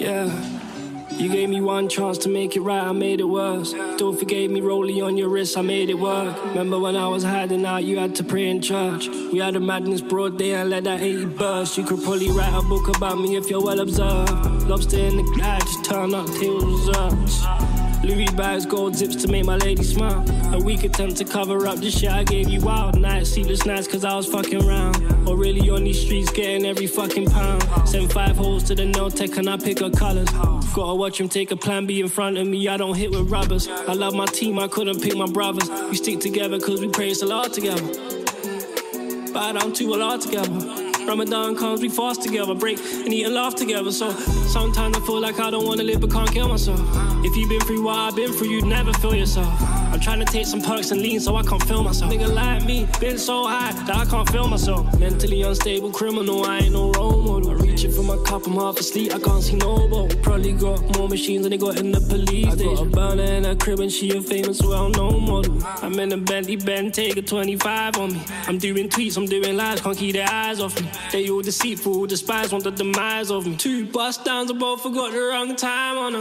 Yeah. You gave me one chance to make it right, I made it worse. Don't forget me rolling on your wrist, I made it work. Remember when I was hiding out, you had to pray in church. We had a madness broad day and let that 80 burst. You could probably write a book about me if you're well observed. Lobster in the guy, just turn up, tails reserves. Louis bags, gold zips to make my lady smile. A weak attempt to cover up the shit I gave you wild nights, sleepless nights cause I was fucking round. Or really on these streets getting every fucking pound. Send 5 holes to the no tech and I pick up colours. Gotta watch him take a plan B in front of me, I don't hit with rubbers. I love my team, I couldn't pick my brothers. We stick together cause we pray a lot together. Bow down to a lot together. Ramadan comes, we fast together, break and eat and laugh together. So sometimes I feel like I don't wanna live but can't kill myself. If you've been through what I've been through, you'd never feel yourself. I'm trying to take some perks and lean so I can't feel myself. Nigga like me, been so high that I can't feel myself. Mentally unstable criminal, I ain't no role model. I'm reaching for my cup, I'm half asleep, I can't see no boat. Probably got more machines than they got in the police station. I got a burner in her crib and she a famous well-known model. I'm in a Bentley Ben, take a 25 on me. I'm doing tweets, I'm doing lives, can't keep their eyes off me. They all deceitful, all despise, want the demise of me. 2 bust downs, I both forgot the wrong time on them.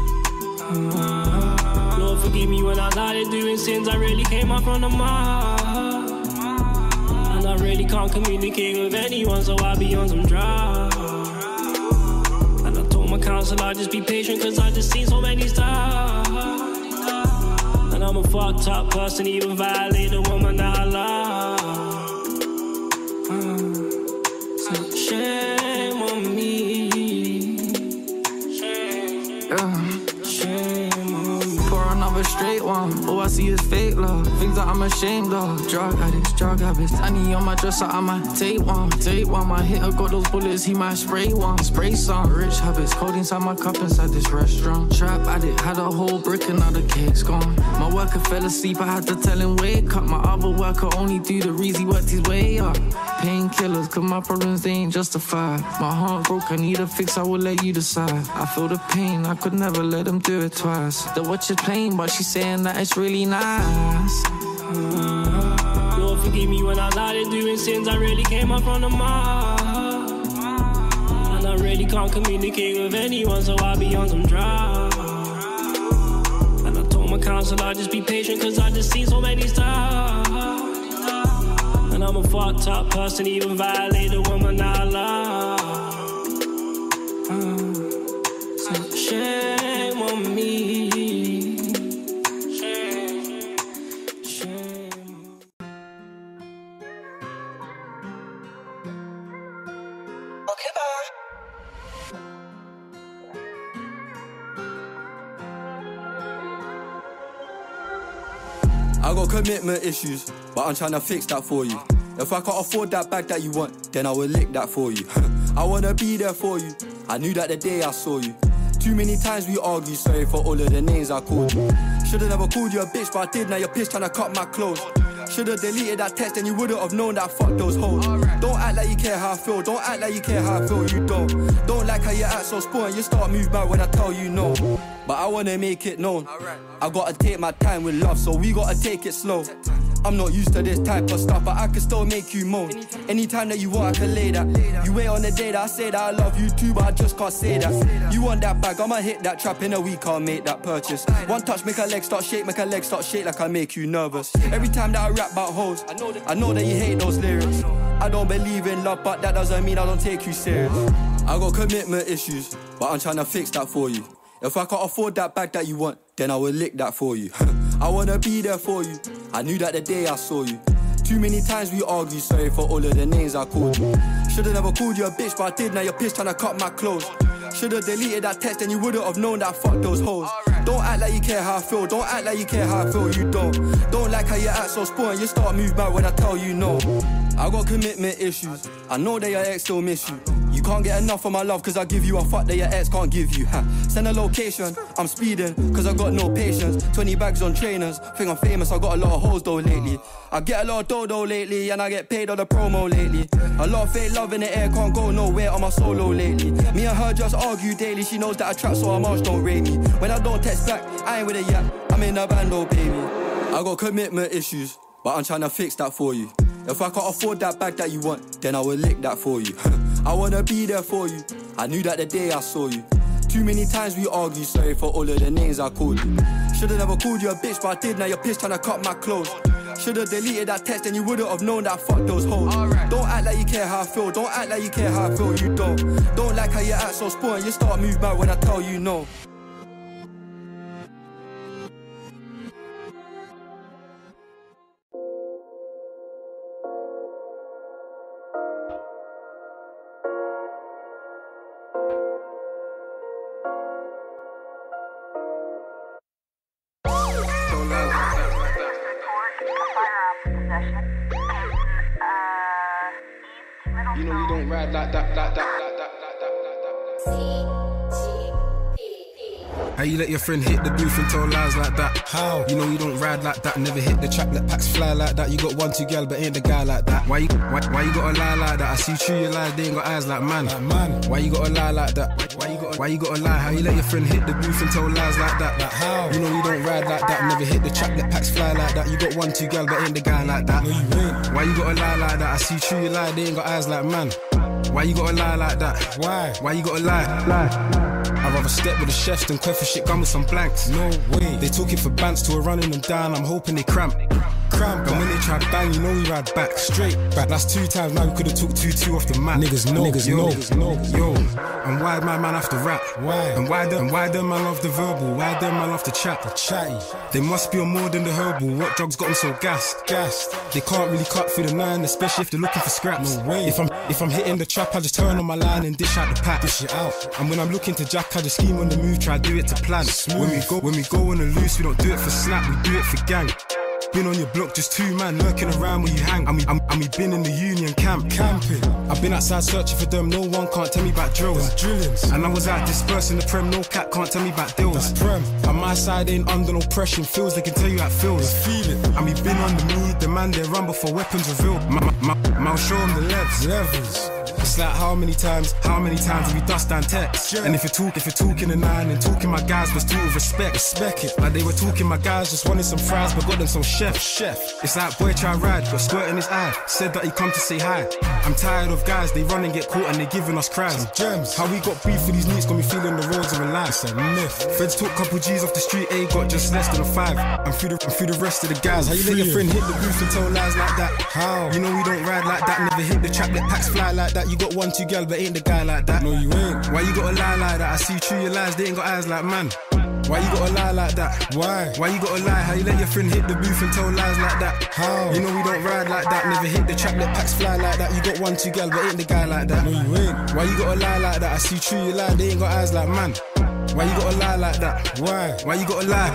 Lord forgive me when I started doing sins, I really came up from the mud. And I really can't communicate with anyone, so I be on some drugs. And I told my counselor, just be patient, cause I just seen so many stars. And I'm a fucked up person, even violate the woman that I love. Shame on me. Shame on me. Pour another straight one. All I see is fake love. Things that I'm ashamed of. Drug addicts, drug habits. Annie on my dresser, I might take one. Take one. My hitter got those bullets, he might spray one. Spray some. Rich habits. Cold inside my cup inside this restaurant. Trap addict. Had a whole brick and now the cake's gone. My worker fell asleep, I had to tell him wake up. My other worker only do the reason he worked his way up. Painkillers, cause my problems they ain't justified. My heart broke, I need a fix, I will let you decide. I feel the pain, I could never let them do it twice. The watch is playing, but she's saying that it's really nice. Lord forgive me when I started doing sins, I really came up from the mud. And I really can't communicate with anyone, so I be on some drugs. And I told my counselor, just be patient, cause I just seen so many stars. And I'm a fucked up person, even violate the woman I love. So shame on me. Shame. Okay, bye. I got commitment issues, but I'm trying to fix that for you. If I can't afford that bag that you want, then I will lick that for you. I wanna be there for you, I knew that the day I saw you. Too many times we argue, sorry for all of the names I called you. Should've never called you a bitch, but I did, now you're pissed trying to cut my clothes. Should've deleted that text and you wouldn't have known that I fucked those hoes. Don't act like you care how I feel, don't act like you care how I feel, you don't. Don't like how you act so spoiled, you start move back when I tell you no. But I wanna make it known, I gotta take my time with love, so we gotta take it slow. I'm not used to this type of stuff, but I can still make you moan. Anytime that you want, I can lay that. You wait on the day that I say that I love you too, but I just can't say that. You want that bag, I'ma hit that trap in a week, I'll make that purchase. One touch, make her leg start shake, make her leg start shake like I make you nervous. Every time that I rap about hoes, I know that you hate those lyrics. I don't believe in love, but that doesn't mean I don't take you serious. I got commitment issues, but I'm trying to fix that for you. If I can't afford that bag that you want, then I will lick that for you. I wanna be there for you, I knew that the day I saw you. Too many times we argue, sorry for all of the names I called you. Should've never called you a bitch, but I did, now you're pissed trying to cut my clothes. Should've deleted that text and you wouldn't have known that I fucked those hoes. Don't act like you care how I feel, don't act like you care how I feel, you don't. Don't like how you act so spoiled, you start move back when I tell you no. I got commitment issues, I know that your ex still miss you. You can't get enough of my love cause I give you a fuck that your ex can't give you. Send a location, I'm speeding cause I got no patience. 20 bags on trainers, think I'm famous, I got a lot of hoes though lately. I get a lot of dodo lately and I get paid on the promo lately. A lot of fake love in the air, can't go nowhere on my solo lately. Me and her just argue daily, she knows that I trap so her march don't rate me. When I don't text back, I ain't with a yap, I'm in a band oh baby. I got commitment issues, but I'm trying to fix that for you. If I can't afford that bag that you want, then I will lick that for you. I wanna be there for you, I knew that the day I saw you. Too many times we argue, sorry for all of the names I called you. Should've never called you a bitch, but I did, now you're pissed trying to cut my clothes. Should've deleted that text and you wouldn't have known that fuck those hoes. Don't act like you care how I feel, don't act like you care how I feel, you don't. Don't like how you act so spoiled, you start move back when I tell you no. You know you don't ride like that. How you let your friend hit the booth and tell lies like that? How? You know you don't ride like that, never hit the trap, let packs fly like that. You got 1, 2 gal, but ain't the guy like that. Why you gotta lie like that? I see through your lies, they ain't got eyes like man. Why you gotta lie like that? Why you gotta lie? How you let your friend hit the booth and tell lies like that? Like how? You know you don't ride like that, never hit the trap, let packs fly like that. You got 1, 2 gal, but ain't the guy like that. No, you ain't. Why you gotta lie like that? I see through your lies, they ain't got eyes like man. Why you gotta lie like that? Why you gotta lie? I'd rather step with the chefs than queff for shit gun with some blanks. No way. They took it for bants till we're running them down. I'm hoping they cramp. And when they try bang, you know we ride back. Straight back. That's 2 times now we could've took 2-2 off the mat. Niggas know. Yo. And why my man have to rap? Why? And why them man love the verbal? Why them man love the chat? The chatty. They must be on more than the herbal. What drugs got them so gassed? They can't really cut through the 9, especially if they're looking for scraps. No way. If I'm hitting the trap, I just turn on my line and dish out the pack. Dish it out. And when I'm looking to jack, I just scheme on the move, try do it to plan. When we go on the loose, we don't do it for snap, we do it for gang. Been on your block, just 2 man lurking around where you hang. And we been in the union camp. Camping. I've been outside searching for them, no one can't tell me about drills. Drillings. And I was out dispersing the prem, no cat can't tell me about deals. That's prem. And my side ain't under no pressure, feels they can tell you how it feels. Feel it. And we been on the mead, the man they run before weapons revealed. I'll show them the levels. It's like how many times have we dust and text? And if you're talking a 9 and talking my guys was due with respect it. Like they were talking my guys just wanted some fries but got them some chef. It's like boy try ride, got squirt in his eye, said that he come to say hi. I'm tired of guys, they run and get caught and they giving us cries. Some gems. How we got beef for these needs got me feeling the roads are alive. It's a myth. Feds took couple G's off the street, A got just less than a 5. I'm through the rest of the guys. How you let your friend hit the booth and tell lies like that? How? You know we don't ride like that, never hit the trap, let packs fly like that. You got 1, 2 gal, but ain't the guy like that. No, you ain't. Why you gotta lie like that? I see through your lies, they ain't got eyes like man. Why you gotta lie like that? Why you gotta lie? How you let your friend hit the booth and tell lies like that? How? You know we don't ride like that, never hit the trap, let packs fly like that. You got 1, 2 gal, but ain't the guy like that. No, you ain't. Why you gotta lie like that? I see through your lies, they ain't got eyes like man. Why you gotta lie like that? Why you gotta lie?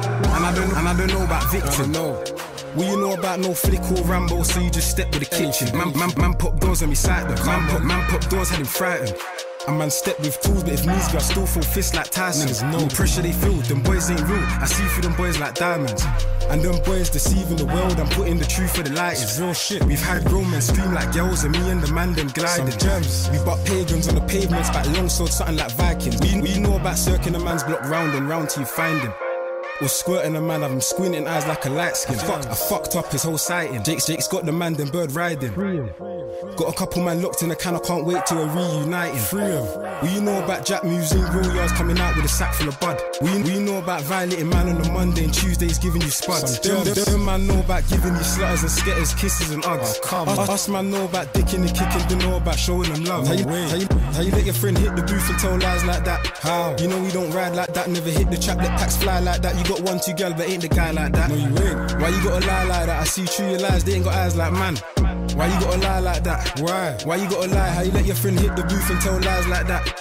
And I don't know about Victor, no. What you know about no flick or Rambo, so you just step with the kitchen. Man pop doors on me side though. Man pop doors had him frightened. A man step with tools, but if needs be, I still feel fists like Tyson. Niggas know pressure they feel, them boys ain't real. I see through them boys like diamonds. And them boys deceiving the world, I'm putting the truth for the light. It's real shit. We've had grown men scream like girls, and me and the man them gliding. Some gems. We butt pagans on the pavements, back longsword, something like Vikings. We know about circling a man's block round and round till you find him. Or squirting a man, have him squinting eyes like a light skin. I fucked up his whole sighting. Jake's got the man, then bird riding. Got a couple man locked in the can, I can't wait till we're reuniting. What you know about Jack Museum, real yards coming out with a sack full of bud. What you know about violating man on a Monday and Tuesdays giving you spuds. Them man know about giving you slutters and sketters, kisses and hugs. Us man know about dicking and kicking, don't know about showing them love. How you let your friend hit the booth and tell lies like that? How? You know we don't ride like that, never hit the trap, let packs fly like that. You got 1, 2 gal, but ain't the guy like that. No, you ain't. Why you gotta lie like that? I see through your lies, they ain't got eyes like man. Why you gotta lie like that? Why you gotta lie? How you let your friend hit the booth and tell lies like that?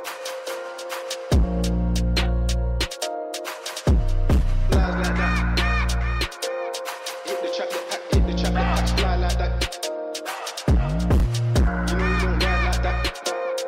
Lies like that. Hit the trap, let packs fly like that. You know you don't ride like that.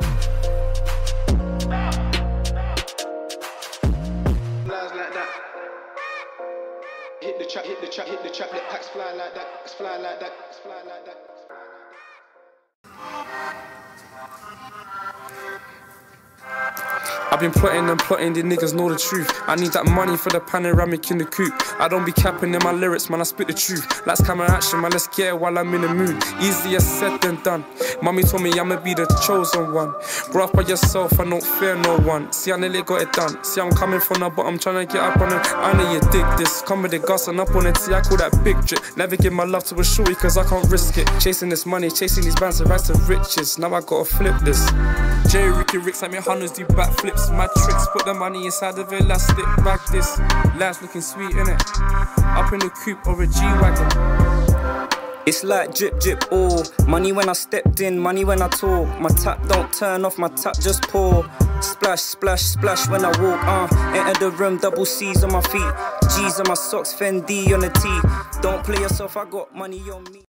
Lies like that. Hit the trap, let packs fly like that. Fly like that. Fly like that. I've been plotting and plotting, the niggas know the truth. I need that money for the panoramic in the coupe. I don't be capping in my lyrics, man, I spit the truth. Let's camera action, man, let's get it while I'm in the mood. Easier said than done. Mommy told me I'ma be the chosen one. Grow up by yourself, I don't fear no one. See, I nearly got it done. See, I'm coming from the bottom, trying to get up on it. I know you dig this. Come with the gus and up on it. See, I call that big drip. Never give my love to a shorty, cause I can't risk it. Chasing this money, chasing these bands to rise to riches. Now I gotta flip this. Jerry Ricky Ricks, like me hunters do backflips. Mad tricks, put the money inside of elastic. Bag this, life's looking sweet, innit? Up in the coupe or a G-Wagon. It's like drip, drip, oh. Money when I stepped in, money when I talk. My tap don't turn off, my tap just pour. Splash, splash, splash when I walk, Enter the room, double C's on my feet. G's on my socks, Fendi on the tee. Don't play yourself, I got money on me.